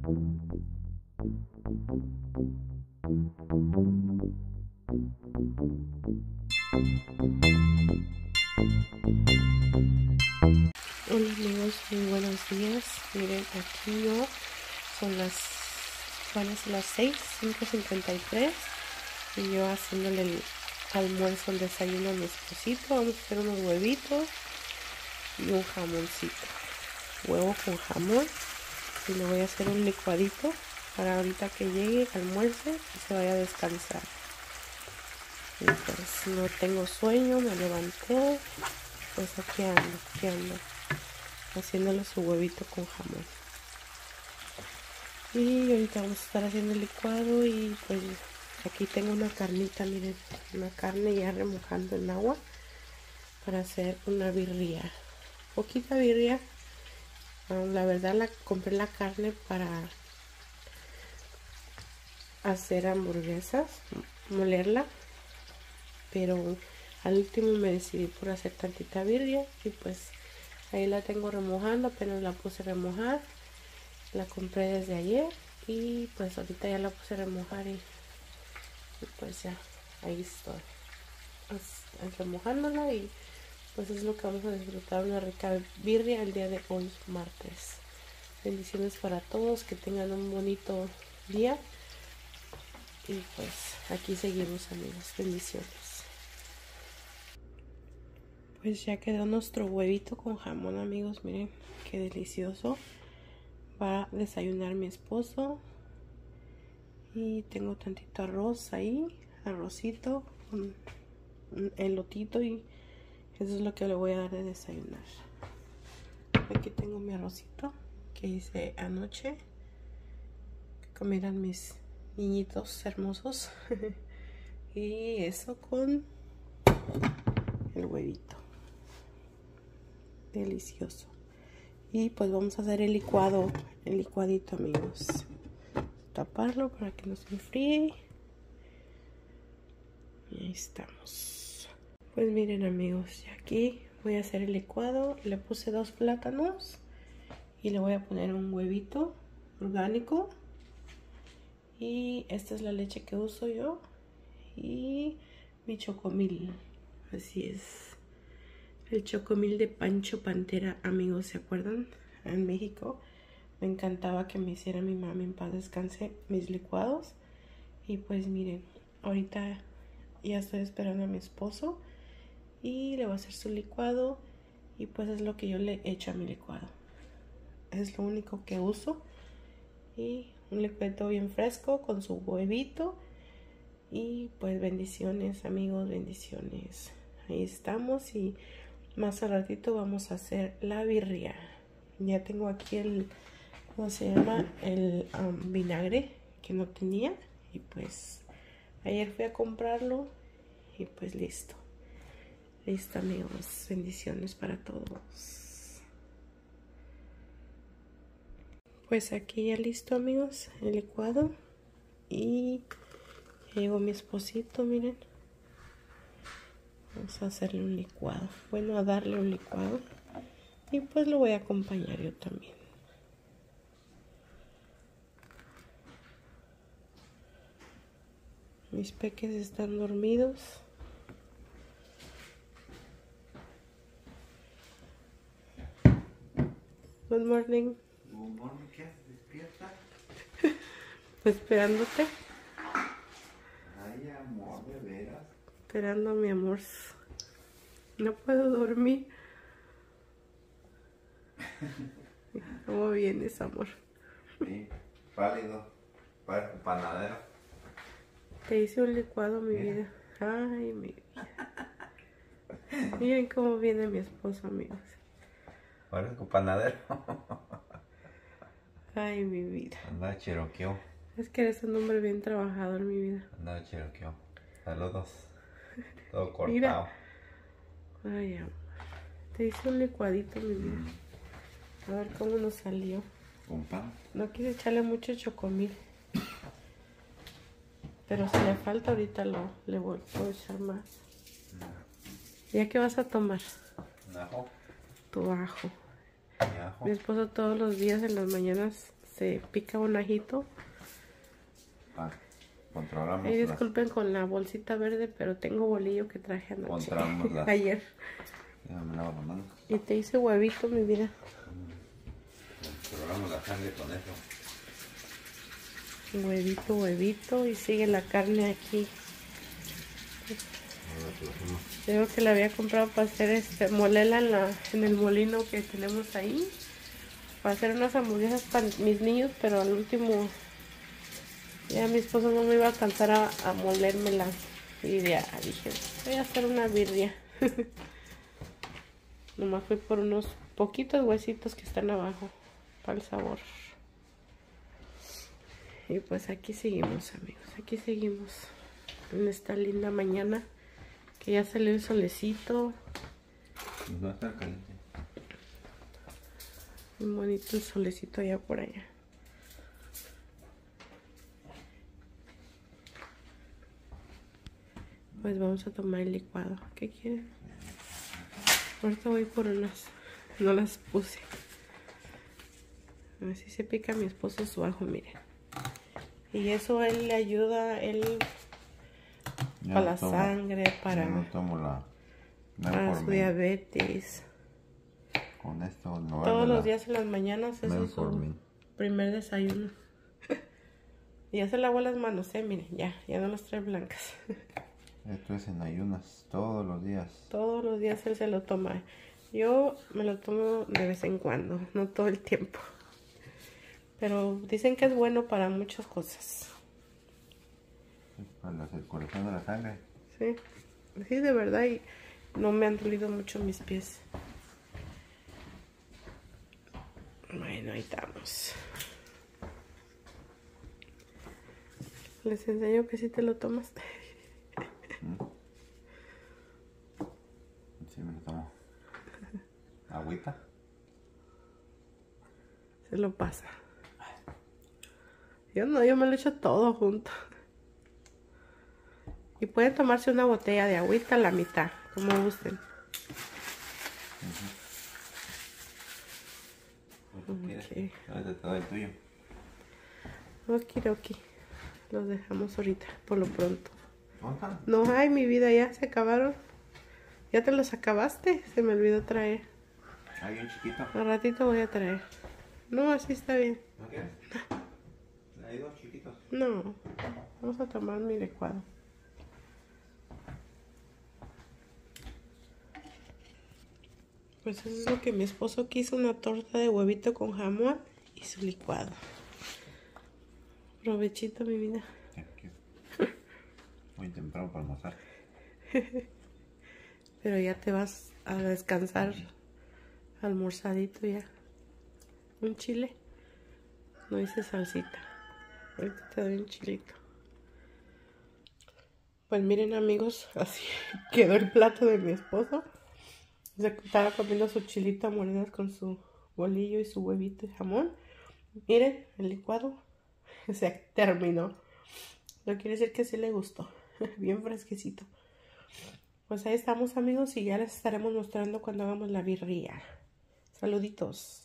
Hola amigos, muy buenos días. Miren, aquí yo van a ser las 5:53 y yo haciéndole el almuerzo, el desayuno a mi esposito. Vamos a hacer unos huevitos y un jamoncito, huevo con jamón, y le voy a hacer un licuadito para ahorita que llegue, almuerce y se vaya a descansar. Y pues no tengo sueño, me levanté, pues aquí ando haciéndole su huevito con jamón. Y ahorita vamos a estar haciendo el licuado y pues aquí tengo una carnita, miren, una carne ya remojando en agua para hacer una birria, poquita birria. La verdad compré la carne para hacer hamburguesas, molerla, pero al último me decidí por hacer tantita birria y pues ahí la tengo remojando, apenas la puse a remojar. La compré desde ayer y pues ahorita ya la puse a remojar y pues ya ahí estoy remojándola, y pues es lo que vamos a disfrutar, una rica birria el día de hoy, martes. Bendiciones para todos, que tengan un bonito día y pues aquí seguimos amigos, bendiciones. Pues ya quedó nuestro huevito con jamón amigos, miren qué delicioso. Va a desayunar mi esposo y tengo tantito arroz ahí, arrocito con elotito, y eso es lo que le voy a dar de desayunar. Aquí tengo mi arrocito que hice anoche, que comieran mis niñitos hermosos. Y eso con el huevito delicioso. Y pues vamos a hacer el licuadito amigos. Taparlo para que no se enfríe. Y ahí estamos. Pues miren amigos, ya aquí voy a hacer el licuado. Le puse 2 plátanos y le voy a poner un huevito orgánico. Y esta es la leche que uso yo y mi chocomil. Así es. El chocomil de Pancho Pantera, amigos, ¿se acuerdan? En México me encantaba que me hiciera mi mami, en paz descanse, mis licuados. Y pues miren, ahorita ya estoy esperando a mi esposo y le voy a hacer su licuado, y pues es lo que yo le echo a mi licuado. Es lo único que uso, y un licuado bien fresco con su huevito. Y pues bendiciones amigos, bendiciones. Ahí estamos, y más al ratito vamos a hacer la birria. Ya tengo aquí el, ¿cómo se llama? El vinagre que no tenía, y pues ayer fui a comprarlo y pues listo. Listo amigos, bendiciones para todos. Pues aquí ya listo amigos, el licuado, y llegó mi esposito, miren. Vamos a hacerle un licuado, bueno, a darle un licuado, y pues lo voy a acompañar yo también. Mis peques están dormidos. Good morning. Good morning, ¿qué haces? ¿Despierta? Pues esperándote. Ay, amor, de veras. Esperando a mi amor. No puedo dormir. ¿Cómo vienes, amor? Sí, pálido. Para tu panadero. Te hice un licuado, mi vida. Ay, mi vida. Miren cómo viene mi esposo, amigos. Para tu panadero. Ay, mi vida. Anda Cherokee. Es que eres un hombre bien trabajador, mi vida. Anda Cherokee. Saludos. Todo cortado. Mira. Ay, amor. Te hice un licuadito, mi vida. A ver cómo nos salió. Con pan. No quise echarle mucho chocomil, pero si le falta ahorita le voy a echar más. ¿Ya qué vas a tomar? Un ajo. Tu ajo. Mi ajo. Mi esposo todos los días en las mañanas se pica un ajito. Controlamos. Ay, disculpen con la bolsita verde, pero tengo bolillo que traje anoche. Ayer. Déjame lavar las manos. Y te hice huevito, mi vida. Controlamos la sangre con eso. Huevito, huevito. Y sigue la carne aquí. Digo que la había comprado para hacer molerla en el molino que tenemos ahí. Para hacer unas hamburguesas para mis niños, pero al último ya mi esposo no me iba a alcanzar a molérmela. Y ya dije, voy a hacer una birria. Nomás fui por unos poquitos huesitos que están abajo para el sabor. Y pues aquí seguimos, amigos. Aquí seguimos en esta linda mañana que ya salió el solecito. No está caliente. Muy bonito el solecito allá por allá. Pues vamos a tomar el licuado. ¿Qué quieren? Ahorita voy por unas. No las puse. Así se pica mi esposo su ajo, miren. Y eso él le ayuda, para la sangre, para su diabetes. Con esto no. Todos los días en las mañanas ese es su primer desayuno. Y ya se lavó las manos, miren, ya no las trae blancas. Esto es en ayunas, todos los días. Todos los días él se lo toma. Yo me lo tomo de vez en cuando, no todo el tiempo. Pero dicen que es bueno para muchas cosas. Para la circulación de la sangre. Sí, sí, de verdad. Y no me han dolido mucho mis pies. Bueno, ahí estamos. Les enseño que si te lo tomas. Sí, me lo tomo. Agüita. Se lo pasa. Yo no, yo me lo echo todo junto. Y pueden tomarse una botella de agüita a la mitad, como gusten. Okay. Ahorita te doy el tuyo. Okidoki. Los dejamos ahorita, por lo pronto. ¿Dónde? No, ay, mi vida, ya se acabaron. ¿Ya te los acabaste? Se me olvidó traer. Hay un chiquito. Al ratito voy a traer. No, así está bien. ¿No quieres? Hay dos chiquitos. No, vamos a tomar mi licuado. Pues eso es lo que mi esposo quiso, una torta de huevito con jamón y su licuado. Provechito, mi vida. Muy temprano para almorzar. Pero ya te vas a descansar almorzadito ya. Un chile. No hice salsita. Ahorita te doy un chilito. Pues miren, amigos, así quedó el plato de mi esposo. Se estaba comiendo su chilito a mordidas con su bolillo y su huevito y jamón. Miren, el licuado se terminó. Lo quiere decir que sí le gustó. Bien fresquecito. Pues ahí estamos, amigos, y ya les estaremos mostrando cuando hagamos la birria. Saluditos.